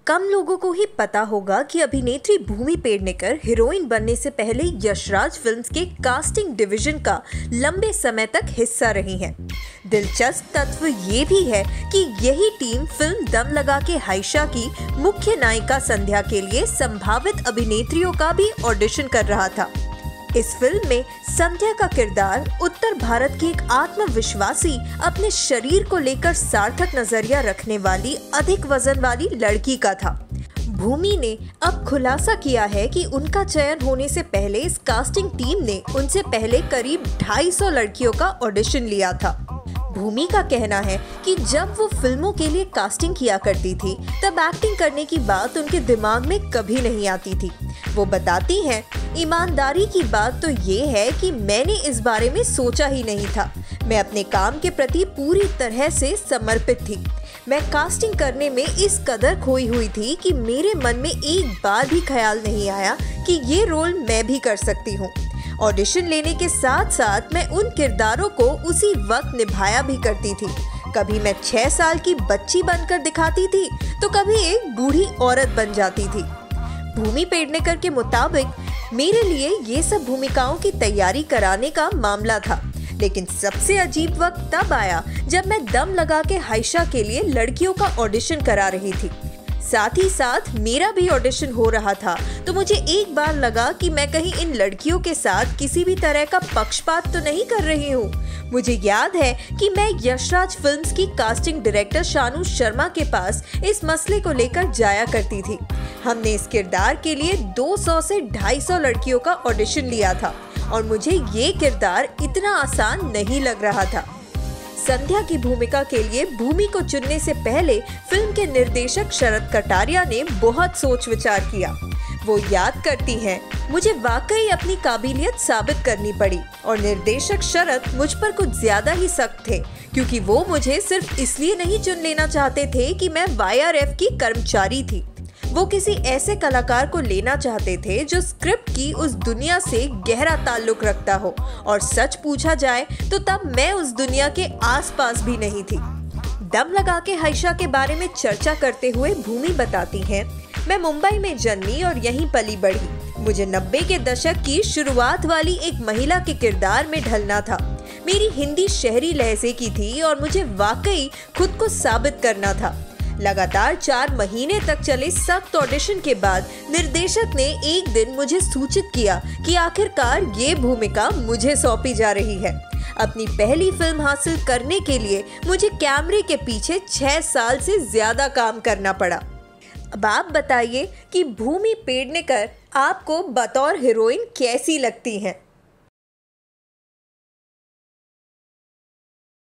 कम लोगों को ही पता होगा कि अभिनेत्री भूमि पेडनेकर हीरोइन बनने से पहले यशराज फिल्म्स के कास्टिंग डिवीजन का लंबे समय तक हिस्सा रही हैं। दिलचस्प तत्व ये भी है कि यही टीम फिल्म दम लगा के हाइशा की मुख्य नायिका संध्या के लिए संभावित अभिनेत्रियों का भी ऑडिशन कर रहा था। इस फिल्म में संध्या का किरदार उत्तर भारत की एक आत्मविश्वासी, अपने शरीर को लेकर सार्थक नजरिया रखने वाली अधिक वजन वाली लड़की का था। भूमि ने अब खुलासा किया है कि उनका चयन होने से पहले इस कास्टिंग टीम ने उनसे पहले करीब 250 लड़कियों का ऑडिशन लिया था। भूमि का कहना है कि जब वो फिल्मों के लिए कास्टिंग किया करती थी तब एक्टिंग करने की बात उनके दिमाग में कभी नहीं आती थी। वो बताती हैं, ईमानदारी की बात तो ये है कि मैंने इस बारे में सोचा ही नहीं था। मैं अपने काम के प्रति पूरी तरह से समर्पित थी। मैं कास्टिंग करने में इस कदर खोई हुई थी कि मेरे मन में एक बार भी ख्याल नहीं आया कि ये रोल मैं भी कर सकती हूँ। ऑडिशन लेने के साथ साथ मैं उन किरदारों को उसी वक्त निभाया भी करती थी। कभी मैं 6 साल की बच्ची बनकर दिखाती थी तो कभी एक बूढ़ी औरत बन जाती थी। भूमि पेडनेकर के मुताबिक मेरे लिए ये सब भूमिकाओं की तैयारी कराने का मामला था, लेकिन सबसे अजीब वक्त तब आया जब मैं दम लगा के हाइशा के लिए लड़कियों का ऑडिशन करा रही थी। साथ ही साथ मेरा भी ऑडिशन हो रहा था, तो मुझे एक बार लगा कि मैं कहीं इन लड़कियों के साथ किसी भी तरह का पक्षपात तो नहीं कर रही हूँ। मुझे याद है कि मैं यशराज फिल्म्स की कास्टिंग डायरेक्टर शानू शर्मा के पास इस मसले को लेकर जाया करती थी। हमने इस किरदार के लिए 200 से 250 लड़कियों का ऑडिशन लिया था और मुझे ये किरदार इतना आसान नहीं लग रहा था। संध्या की भूमिका के लिए भूमि को चुनने से पहले फिल्म के निर्देशक शरद कटारिया ने बहुत सोच विचार किया। वो याद करती हैं, मुझे वाकई अपनी काबिलियत साबित करनी पड़ी और निर्देशक शरद मुझ पर कुछ ज्यादा ही सख्त थे, क्योंकि वो मुझे सिर्फ इसलिए नहीं चुन लेना चाहते थे कि मैं YRF की कर्मचारी थी। वो किसी ऐसे कलाकार को लेना चाहते थे जो स्क्रिप्ट की उस दुनिया से गहरा ताल्लुक रखता हो, और सच पूछा जाए तो तब मैं उस दुनिया के आसपास भी नहीं थी। दम लगा के हाइशा के बारे में चर्चा करते हुए भूमि बताती हैं, मैं मुंबई में जन्मी और यहीं पली बढ़ी। मुझे 90 के दशक की शुरुआत वाली एक महिला के किरदार में ढलना था। मेरी हिंदी शहरी लहजे की थी और मुझे वाकई खुद को साबित करना था। लगातार 4 महीने तक चले सख्त ऑडिशन के बाद निर्देशक ने एक दिन मुझे सूचित किया कि आखिरकार ये भूमिका मुझे सौंपी जा रही है। अपनी पहली फिल्म हासिल करने के लिए मुझे कैमरे के पीछे 6 साल से ज्यादा काम करना पड़ा। अब आप बताइए कि भूमि पेडनेकर आपको बतौर हीरोइन कैसी लगती हैं?